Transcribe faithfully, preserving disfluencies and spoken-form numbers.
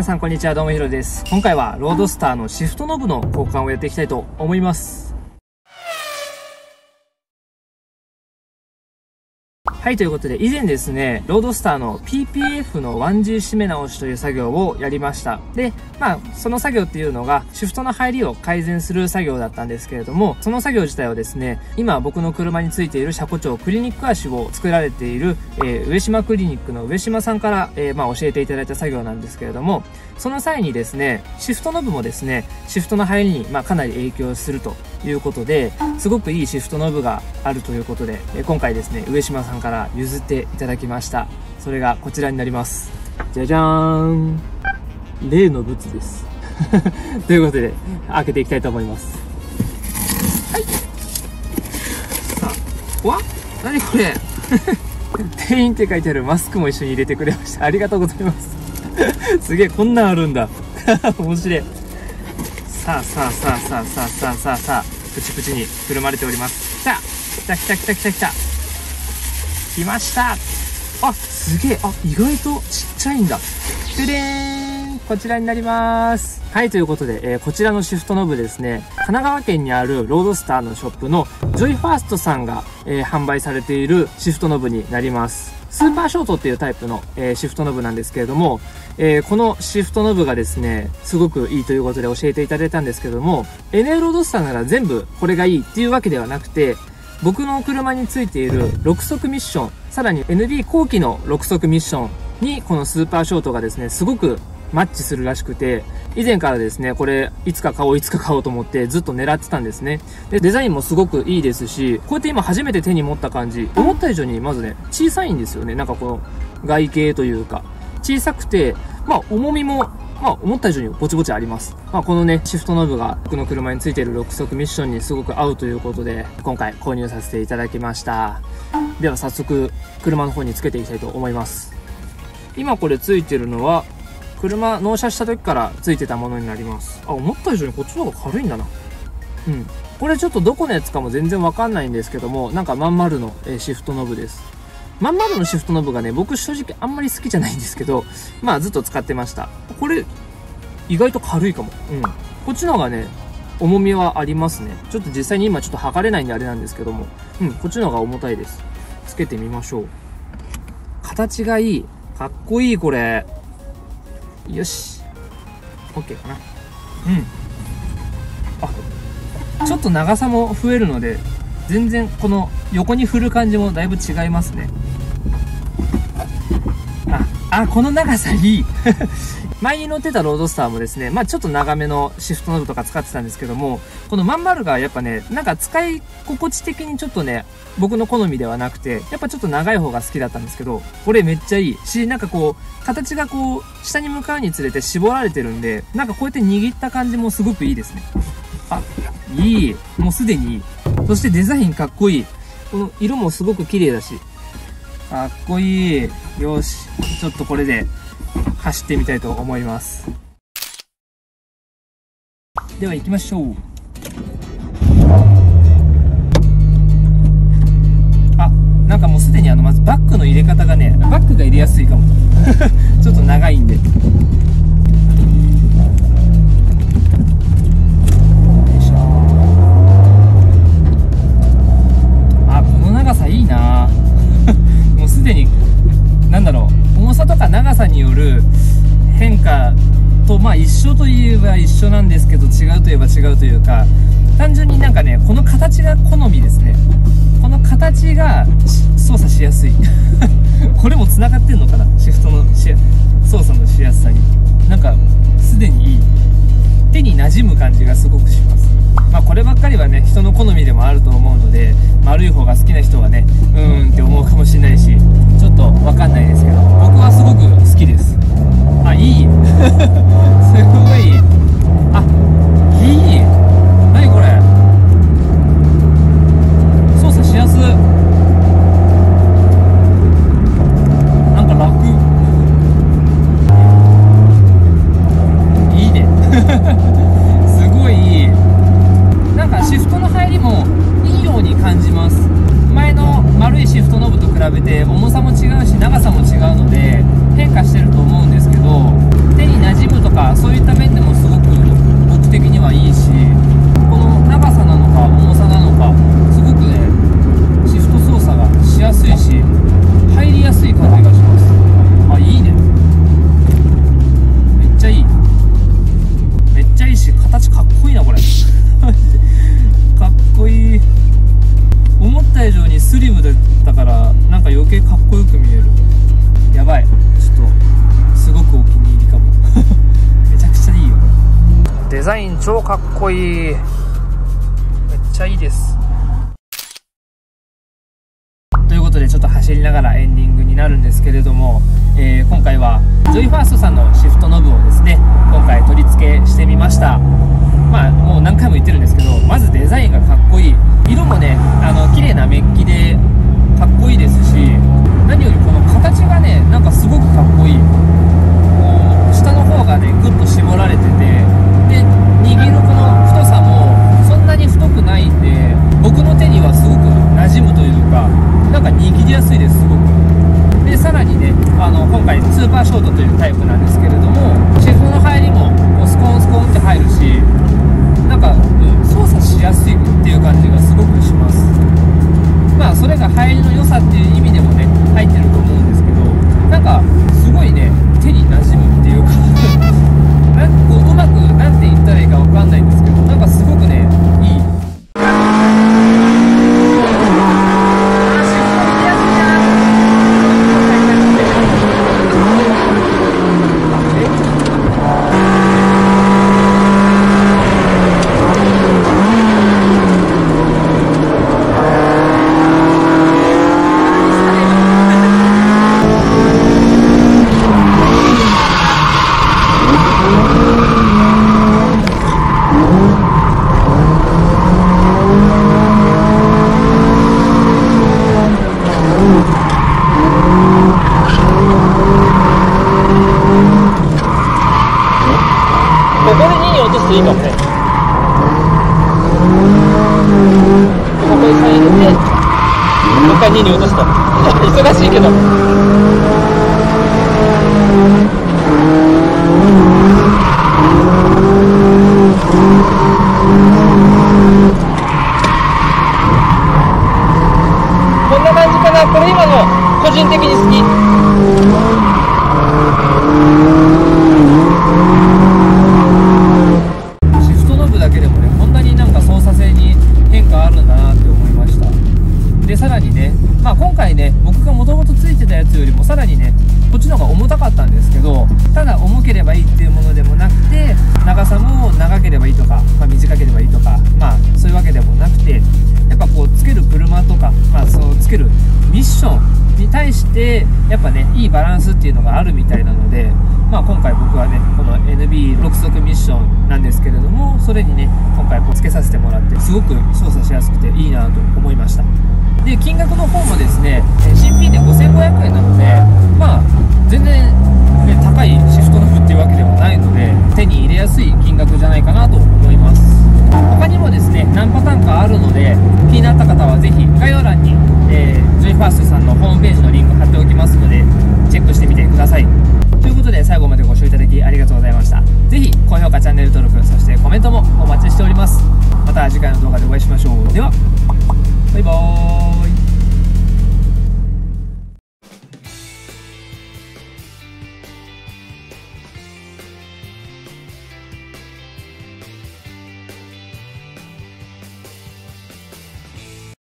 皆さんこんにちは、どうもヒロです。今回はロードスターのシフトノブの交換をやっていきたいと思います。はい、ということで、以前ですね、ロードスターの ピーピーエフ の ワンジー 締め直しという作業をやりました。で、まあ、その作業っていうのが、シフトの入りを改善する作業だったんですけれども、その作業自体はですね、今僕の車についている車庫長クリニック足を作られている、えー、上島クリニックの上島さんから、えー、まあ、教えていただいた作業なんですけれども、その際にですね、シフトノブもですね、シフトの入りに、まあ、かなり影響するということで、すごくいいシフトノブがあるということで、えー、今回ですね、上島さんから譲っていただきました。それがこちらになります。じゃじゃーん。例の物です。ということで、開けていきたいと思います。はい。さあ、わなにこれ店員って書いてあるマスクも一緒に入れてくれました。ありがとうございます。すげえ、こんなんあるんだ。面白い。さあさあさあさあさあさあさあさあ、プチプチにくるまれております。来た来た来た来た来た来た来ました。あ、すげえ。あ、意外とちっちゃいんだ。ででーん。こちらになります。はい、ということで、えー、こちらのシフトノブですね、神奈川県にあるロードスターのショップのジョイファーストさんが、えー、販売されているシフトノブになります。スーパーショートっていうタイプの、えー、シフトノブなんですけれども、えー、このシフトノブがですね、すごくいいということで教えていただいたんですけども、エヌエー ロードスターなら全部これがいいっていうわけではなくて、僕の車についているろく速ミッション、さらに エヌビー 後期のろく速ミッションにこのスーパーショートがですね、すごくマッチするらしくて、以前からですね、これいつか買おういつか買おうと思ってずっと狙ってたんですね。で、デザインもすごくいいですし、こうやって今初めて手に持った感じ、思った以上にまずね、小さいんですよね。なんかこの外形というか、小さくて、まあ重みもまあ思った以上にぼちぼちあります。まあこのね、シフトノブが僕の車についているろく速ミッションにすごく合うということで、今回購入させていただきました。では早速、車の方につけていきたいと思います。今これついてるのは、車納車した時からついてたものになります。あ、思った以上にこっちの方が軽いんだな。うん。これちょっとどこのやつかも全然わかんないんですけども、なんかまん丸のシフトノブです。まん丸のシフトノブがね、僕正直あんまり好きじゃないんですけど、まあずっと使ってました。これ、意外と軽いかも。うん。こっちの方がね、重みはありますね。ちょっと実際に今ちょっと測れないんであれなんですけども、うん、こっちの方が重たいです。つけてみましょう。形がいい。かっこいい、これ。よし。OK かな。うん。あ、ちょっと長さも増えるので、全然この横に振る感じもだいぶ違いますね。あ、あ、この長さいい。前に乗ってたロードスターもですね、まあちょっと長めのシフトノブとか使ってたんですけども、このまん丸がやっぱね、なんか使い心地的にちょっとね、僕の好みではなくて、やっぱちょっと長い方が好きだったんですけど、これめっちゃいいし、なんかこう、形がこう、下に向かうにつれて絞られてるんで、なんかこうやって握った感じもすごくいいですね。あ、いい。もうすでにいい。そしてデザインかっこいい。この色もすごく綺麗だし。かっこいい。よし。ちょっとこれで走ってみたいと思います。では行きましょう。あ、なんかもうすでにあの、まずバックの入れ方がね、バックが入れやすいかも。ちょっと長いんで。いいなもうすでになんだろう、重さとか長さによる変化とまあ一緒といえば一緒なんですけど、違うといえば違うというか、単純になんかね、この形が好みですね。この形が操作しやすいこれも繋がってんのかな、シフトの操作のしやすさに。なんかすでにいい、手に馴染む感じがすごくします。まあこればっかりはね、人の好みでもあると思うので、丸い方が好きな人はね、うーんって思うかもしれないし、ちょっとわかんないですけど、僕はすごく好きです。あ、いいすごい。あ、いい。何これ、操作しやす。なんか楽。いいねすごいいい。なんかシフトの入りもいいように感じます。前の丸いシフトノブと比べて重さも違うし長さも違うので変化してると思うんですけど、手に馴染むザイン超かっこいい。めっちゃいいです。ということでちょっと走りながらエンディングになるんですけれども、えー、今回はジョイファーストさんのシフトノブをですね、今回取り付けしてみました。まあもう何回も言ってるんですけど、まずデザインがかっこいい。色もね、あの綺麗なメッキでかっこいいですし、何よりこの形がね、なんかすごくかっこいい。こう下の方がねグッと絞られてて、で握るこの太さもそんなに太くないんで、僕の手にはすごく馴染むというか、なんか握りやすいです、すごく。でさらにね、あの今回スーパーショートというタイプなんですけれども、シフトの入りもこうスコーンスコーンって入るし、なんか、うん、操作しやすいっていう感じがすごくします。まあそれが入りの良さっていう意味でもね入ってると思うんですけど、なんかすごいね手に馴染むっていうかなんかこううまくなんて言ったらいいかわかんないんですけど、なんかすごくねいい。いいかもね。ここにさん入れて、もう一回にに落とすと。忙しいけど。こんな感じかな。これ今の個人的に好き。でさらにね、まあ、今回ね僕がもともとついてたやつよりもさらにねこっちの方が重たかったんですけど、ただ重ければいいっていうものでもなくて、長さも長ければいいとか、まあ、短ければいいとか、まあそういうわけでもなくて、やっぱこうつける車とか、まあ、そのつけるミッションに対してやっぱねいいバランスっていうのがあるみたいなので、まあ、今回僕はねこの エヌビーろく 速ミッションなんですけれども、それにね今回こうつけさせてもらってすごく操作しやすくていいなと思いました。で金額の方もですね、新品でごせんごひゃくえんなので、まあ全然、ね、高いシフトノブっていうわけでもないので、手に入れやすい金額じゃないかなと思います。他にもですね何パターンかあるので、気になった方はぜひ概要欄に、えー、ジョイファーストさんのホームページのリンク貼っておきますので、チェックしてみてください。ということで最後までご視聴いただきありがとうございました。ぜひ高評価、チャンネル登録、そしてコメントもお待ちしております。